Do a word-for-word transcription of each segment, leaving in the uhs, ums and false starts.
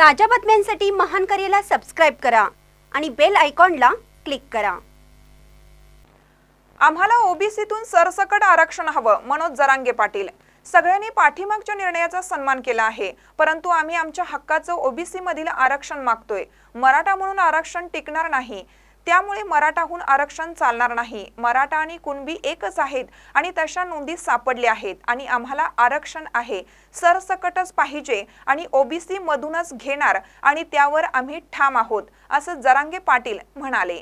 ताज्या बातम्यांसाठी महान करेला सबस्क्राइब करा आणि बेल आयकॉनला क्लिक करा। आम्हाला ओबीसीतून सरसकट आरक्षण हवं, मनोज जरांगे पाटील। सगळ्यांनी पाठीमागच्या निर्णयाचा सन्मान केला आहे, परंतु आम्ही आमच्या हक्काचं ओबीसी मधील आरक्षण मागतोय। मराठा म्हणून आरक्षण टिकणार नाही, त्यामुळे मराठाहून आरक्षण चालणार नाही। मराठा आणि कुणबी एकच आहेत आणि तशा नोंदी सापडल्या आहेत आणि आम्हाला आरक्षण आहे, सरसकटच पाहिजे आणि ओबीसी मधूनच घेणार आणि त्यावर आम्ही ठाम आहोत, असं जरांगे पाटील म्हणाले।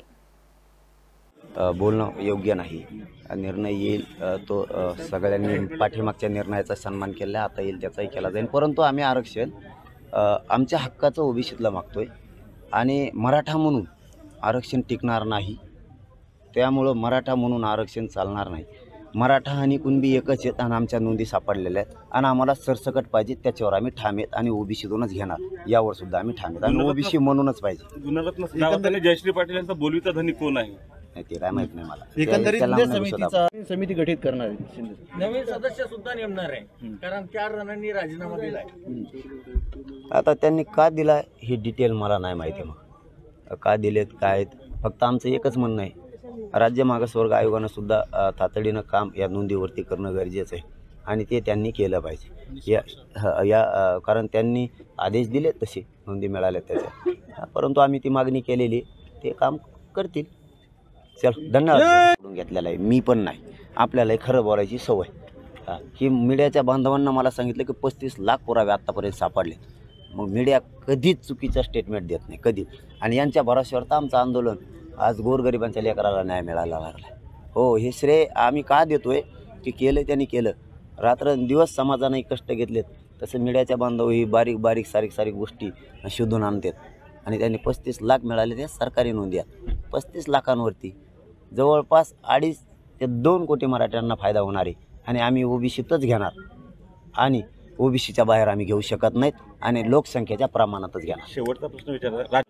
बोलणं योग्य नाही। निर्णय येईल तो सगळ्यांनी पाठीमागच्या निर्णयाचा सन्मान केला, आता येईल त्याचाही केला जाईल, परंतु आम्ही आरक्षण आमच्या हक्काचं ओबीसीतलं मागतोय आणि मराठा म्हणून आरक्षण टिकणार नाही, त्यामुळं मराठा म्हणून आरक्षण चालणार नाही। मराठा आणि कुणबी एकच आहेत आणि आमच्या नोंदी सापडलेल्या आहेत आणि आम्हाला सरसकट पाहिजे, त्याच्यावर आम्ही ठाम आहेत आणि ओबीसीतूनच घेणार, यावर सुद्धा आम्ही ठाम आहेत आणि ओबीसी म्हणूनच पाहिजे। जयश्री पाटील यांचा बोलवीचा धनी कोण आहे ते काय माहित नाही मला। एकंदरीत समिती गठीत करणार आहे, नवीन सदस्य सुद्धा नेमणार आहे, कारण चार जणांनी राजीनामा दिलाय। आता त्यांनी का दिला हे डिटेल मला नाही माहिती, मग का दिलेत काय, फक्त आमचं एकच म्हणणं आहे, राज्य मागासवर्ग आयोगानं सुद्धा तातडीनं काम या नोंदीवरती करणं गरजेचं आहे आणि ते त्यांनी केलं पाहिजे। या या कारण त्यांनी आदेश दिले तसे नोंदी मिळाल्या त्याच्या, परंतु आम्ही ती मागणी केलेली, ते काम करतील। चल, धन्यवाद। घेतलेला आहे मी पण नाही, आपल्याला खरं बोलायची सवय। ही मीडियाच्या बांधवांना मला सांगितलं की पस्तीस लाख पुरावे आत्तापर्यंत सापडले, मग मीडिया कधीच चुकीचं स्टेटमेंट देत नाही, कधीच। आणि यांच्या भरोश्यावर तर आमचं आंदोलन आज गोरगरिबांच्या लेकराला न्याय मिळायला लागला। हो, हे श्रेय आम्ही का देतोय की केलं त्यांनी केलं, रात्रंदिवस समाजाने कष्ट घेतलेत, तसं मीडियाच्या बांधव ही बारीक बारीक सारीक सारीक गोष्टी शोधून आणतात आणि त्यांनी पस्तीस लाख मिळाले, त्या सरकारी नोंदी आहेत। पस्तीस लाखांवरती जवळपास अडीच ते दोन कोटी मराठ्यांना फायदा होणार आहे आणि आम्ही ओबीसीतच घेणार आणि ओबीसीच्या बाहेर आम्ही घेऊ शकत नाहीत आणि लोकसंख्येच्या प्रमाणातच घेणार। शेवटचा प्रश्न विचारला,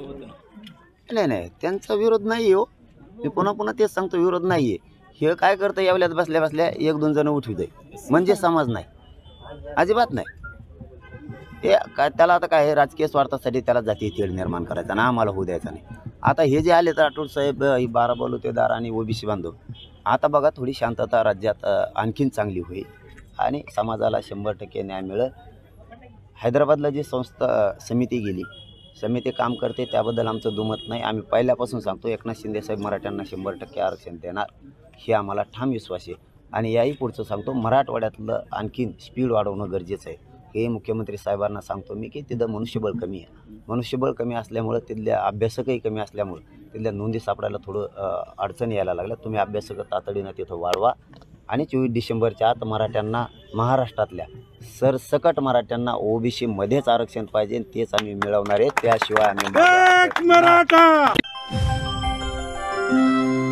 नाही नाही त्यांचा विरोध नाही हो, मी पुन्हा पुन्हा तेच सांगतो, विरोध नाही आहे। हे काय करतं, यावल्यात बसल्या बसल्या एक दोन जण उठवित आहे म्हणजे समज नाही, अजिबात नाही। ते काय त्याला आता काय राजकीय स्वार्थासाठी त्याला जाती तेढ निर्माण करायचा ना, आम्हाला होऊ द्यायचा नाही। आता हे जे आले तर राठोड साहेब, ही बारा बलुतेदार आणि ओबीसी बांधव, आता बघा थोडी शांतता राज्यात आणखीन चांगली होईल आणि समाजाला शंभर टक्के न्याय मिळेल। हैदराबादला जी संस्था समिती गेली, समिती काम करते, त्याबद्दल आमचं दुमत नाही। आम्ही पहिल्यापासून सांगतो एकनाथ शिंदे साहेब मराठ्यांना शंभर टक्के आरक्षण देणार, हे आम्हाला ठाम विश्वास आहे। आणि याही पुढचं सांगतो, मराठवाड्यातलं आणखीन स्पीड वाढवणं गरजेचं आहे, हे मुख्यमंत्री साहेबांना सांगतो मी की तिथं मनुष्यबळ कमी आहे। मनुष्यबळ कमी असल्यामुळं, तिथल्या अभ्यासकही कमी असल्यामुळं तिथल्या नोंदी सापडायला थोडं अडचण यायला लागल्या। तुम्ही अभ्यासक तातडीनं तिथं वाढवा आणि चोवीस डिसेंबरच्या आत मराठ्यांना, महाराष्ट्रातल्या सरसकट मराठ्यांना ओबीसीमध्येच आरक्षण पाहिजे, तेच आम्ही मिळवणार आहे, त्याशिवाय आम्ही